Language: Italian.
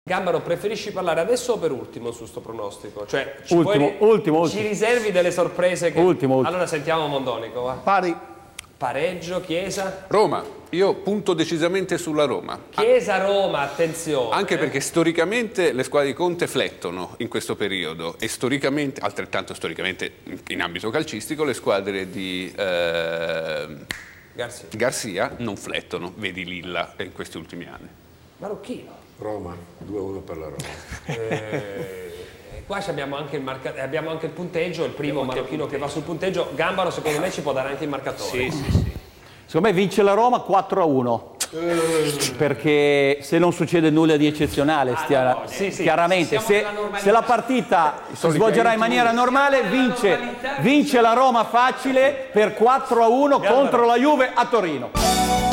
Gambaro, preferisci parlare adesso o per ultimo su sto pronostico? Cioè, ultimo. Ci riservi delle sorprese che... Ultimo. Allora sentiamo Mondonico, va. Pari. Pareggio, Chiesa? Roma, io punto decisamente sulla Roma. Chiesa-Roma, attenzione. Anche perché storicamente le squadre di Conte flettono in questo periodo e storicamente, altrettanto storicamente in ambito calcistico, le squadre di Garcia non flettono, vedi Lilla in questi ultimi anni. Marocchino. Roma, 2-1 per la Roma. Qua abbiamo anche il punteggio, il primo marocchino che va sul punteggio. Gambaro secondo me ci può dare anche il marcatore. Sì. Secondo me vince la Roma 4-1. Perché se non succede nulla di eccezionale, chiaramente, se la partita si svolgerà in maniera normale, vince la Roma facile per 4-1 contro la Juve a Torino.